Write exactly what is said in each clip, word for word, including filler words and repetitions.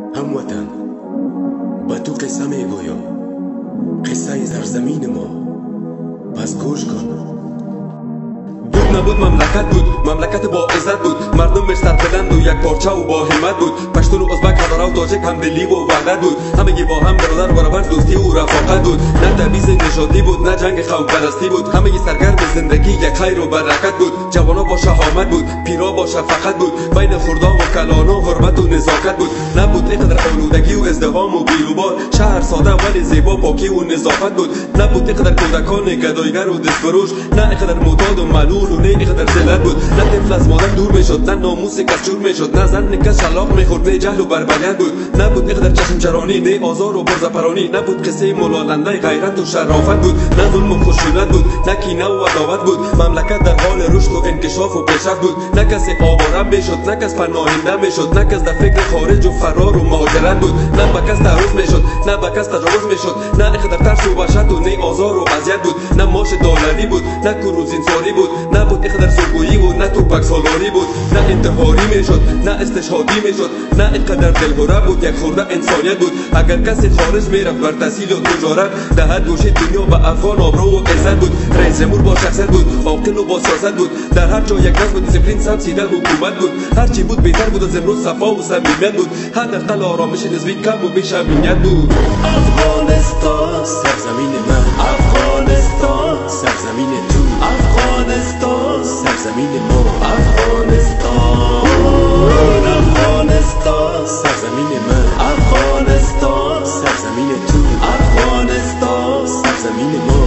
هموطن با تو قصه میگویم، قصه سرزمین ما، پس گوش کن. بود نبود مملکت بود، مملکت با عزت بود، مردم بهتر بلند و یک پارچه و با همت بود. پشتون و ازبک، هزاره و تاجک همدلی و وحدت بود، همگی با هم برادر برابر دوستی و رفاقت بود. نه تبعیض نژادی بود، نه جنگ قوم پرستی بود، همگی سرگرم زندگی یک خیر و برکت بود. جوانا با شهامت بود، پیرا با شفقت بود، بین خردا و کلانا حرمت و نزاکت بود. نبود اینقدر آلودگی و ازدحام و بیروبار، شهر ساده ولی زیبا، پاکی و نظافت بود. نبود اینقدر کودکان گدایگر و دستفروش، نه اینقدر معتاد و ملول و نه اینقدر ذلت بود. نه طفل از مادر دور میشد، نه ناموس کس جور میشد، نه زن کس شلاق میخورد، نه جهل و بربریت بود. نبود اینقدر چشم چرانی، نه آزار و برزپرانی، نبود قصه ملالنده غیرت و شرافت بود. نه ظلم و خشونت بود، نه کینه و عداوت بود. مملکت در حال رشد و انکشاف و پیشرفت بود. نه کسی آواره میشد، نه کس پناهنده میشد، نه کس در فکر خارج و فرار و مهاجرت بود. نه به کس تعرض میشد، نه به کس تجاوز میشد، نه اینقدر ترس و وحشت و نه آزار و اذیت بود. نه ماش دلاری بود، نه کروزینساری بود، نبود اینقدر سرگویی و نه توپک سالاری بود. نه انتحاری میشد، نه استشهادی میشد، نه اینقدر دلهره بود، یک خورده انسانیت بود. اگر کسی خارج میرفت بر تحصیل و تجارت، در هر گوشه دنیا به افغان آبرو و عزت بود. رئیس جمهور با شخصیت بود، عاقل و با سیاست بود، در هر جا یک نظم و دیسپلین سمسیده حکومت بود. هر چی بود بهتر بود از امروز، صفا و صمیمیت بود، حداقل آرامش نسبی کم و بیش امنیت بود. افغانستان سرزمین من، افغانستان سرزمین تو، افغانستان سرزمین ما، افغانستان افغانستان سرزمین من، افغانستان سرزمین تو، افغانستان سرزمین ما،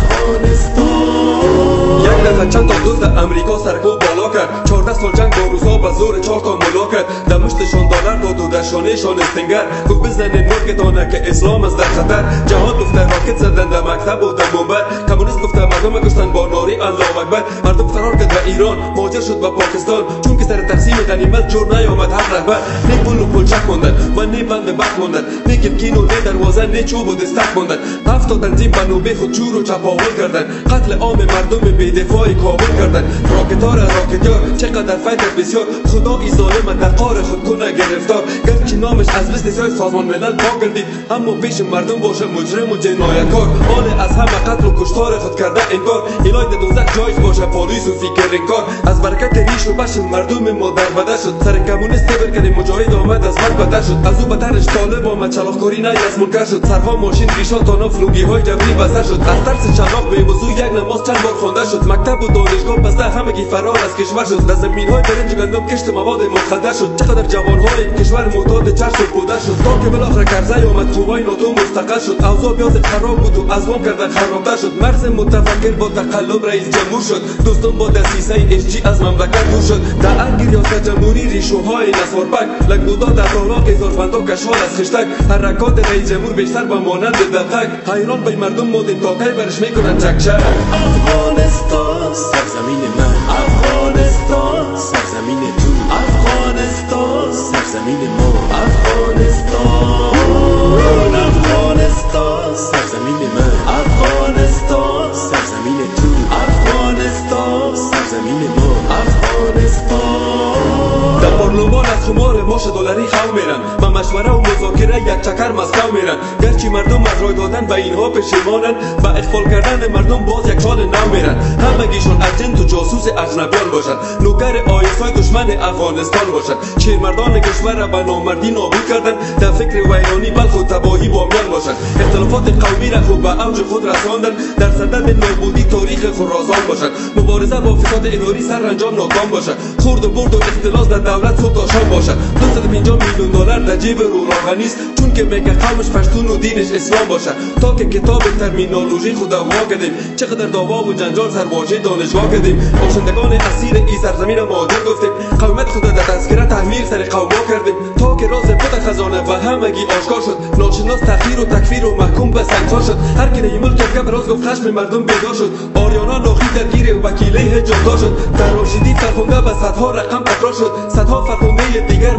افغانستان. یک دفعه چند تا دوست امریکا سرکو بالا کرد، چهارده سال جنگ با روسا به زور چهار تا ملا کرد. در مشتشان دلار داد و در شانهشان استنگر، گفت بزنین مرگتانه که اسلام است در خطر. جهاد گفته راکت زدن در مکتب و در منبر، کمونیست گفته مردم کشتن با ناری الله اکبر. مردم فرار کرد به ایران، مهاجر شد به پاکستان، چون که سر تقسیم غنیمت جور نیامد هر رهبر. نه پول و پلچک ماندن و نه بند بخت ماندن، نه گرگین و نه دروازه، نه چوب و دستک ماندن. هفت تا تنظیم به نوبه خود چور و چپاول کردن، قتل عام مردم بی‌دفاع کابل کردن. راکتار راکتیار چقدر فیض بسیار، خدایی ظالم در قار خود کنه گرفتار. گرچه نامش از لیست سیاه سازمان ملل پاک گردید، اما پیش مردم باشه مجرم و جنایتکار. حال از همه قتل و کشتار خود کرده انکار، الهی در دوزخ جایش باشه پالیس و فکر انکار. از برکت ریش و بش مردم ما دربده شد، سر کمونیست تبر کرده مجاهد آمد از بد بدتر شد. از او بترش طالب آمد، چلاخکاری نه از منکر شد. سرها ماشین ریشا تانا فلوگی های جبری بسر شد، از ترس چلاق به وضو یک نماز چند بار خوانده شد. مکتب و دانشگاه بسته، همگی فرار از کشور شد. در زمین های برنج و گندم کشت مواد مخدر شد. چقدر جوان های کشور معتاد چرس و پودر شد، تا که بالاخره کرزی آمد قوای ناتو مستقل شد. اوضاع بیاز خراب بود و از وام کردن خرابتر شد. مغز متفکر با تقلب رئیس جمهور شد، دوستان با دسیسه اچ از مملکت دور شد. در ارگ ریاست جمهوری ریشوهای نسواربک، لنگودا در طالاق هزاربندا کشال از خشتک. حرکات رئیس جمهور بیشتر به مانند دقیق، حیران به مردم مودیم تا کی برش میکنن چکچک. افغانستان سرزمین من، افغانستان سرزمین تو، افغانستان سرزمین ما، افغانستان افغانستان سرزمین من، افغانستان سرزمین تو، افغانستان سرزمین ما، افغانستان. در پارلمان از خمار ماش دلاری خو میرن، با مشوره و مذاکره یک چکر مسکو میرن. گرچه مردم از رای دادن به اینها پشیمانن، با اخفال کردن مردم باز یک سال نو میرن. همگیشون اجنت و جاسوس اجنبیان باشن، نوکر آیسای دشمن افغانستان باشن. شیرمردان کشور را به نامردی نابود کردن، در فکر ویرانی بلخ و تباهی با میان باشن. اختلافات قومی را خوب به اوج خود رساندن، در صدد نابودی تاریخ خراسان باشن. مبارزه با فساد اداری سرانجام ناکام باشن، خورد و برد و اختلاس در دولت صبح تا شام باشن. دویست و پنجاه میلیون دلار در جیب روحانی است، چون که میگه قومش پشتون و دینش اسلام باشه. تا که کتاب ترمینولوژی خود وا کردیم، چقدر دعوا و جنجال سر واژه دانشگاه کردیم. باشندگان اسیر این سرزمین مهاجر گفتیم، قومیت خود در تذکره تحمیل سر قوما کردیم. تا که راز پت خزانه و همگی آشکار شد، ناشناس تحقیر و تکفیر و محکوم به سنگسار شد. هر کی این ملک که براز گفت خشم مردم بیدار شد، آریانا ناخی درگیر وکیله جدا شد. در راشدی فرخنده به صدها رقم تکرار شد، صدها فرخنده دیگر محکوم به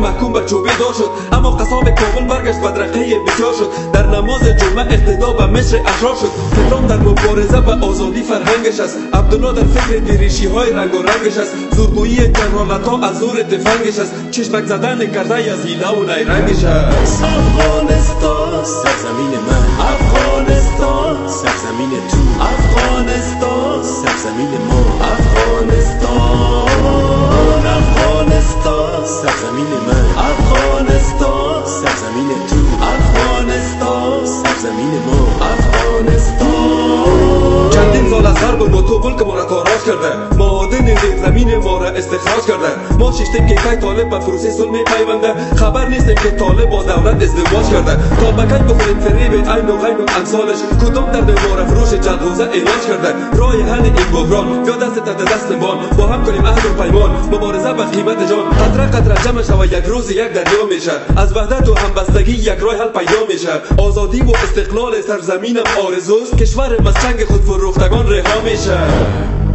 چوبه دار شد، اما قصاب کابل برگشت بدرقه بسیار شد. در نماز جمعه اقتدا به مصر اشرار شد. پدرام در مبارزه به آزادی فرهنگش است. عبدالله در فکر دیریشی های رنگ و رنگش است. زورگویی جنرالتا از زور تفنگش است. چشمک زدن کرده از هیله و نیرنگش است. افغانستان سرزمین من، افغانستان سرزمین تو، افغانستان سرزمین ما، افغانستان افغانستان سرزمین من، افغانستان سرزمین تو، افغانستان سرزمین ما، افغانستان. چندین سال از غرب و تو بلک ما را تاراج کرده، معادن زمین ما را استخراج کرده. ما شیشتیم که که طالب به فروسی صلح می پیونده، خبر نیستیم که طالب با دولت ازدواج کرده. تا بکن بخورید فریب عین و غین و امثالش، کدام درد ما را فروش جلدوزه علاج کرده. راه حل این بحران یا دست تحت دست بان، با هم کنیم عهد و پیمان، مبارزه به قیمت جان. قطره قطره جمع شود یک روز یک دریا میشه، از وحدت و همبستگی یک راه حل پیدا میشه. آزادی و استقلال سرزمینم آرزوست، کشورم از چنگ خود فروختگان رها میشه.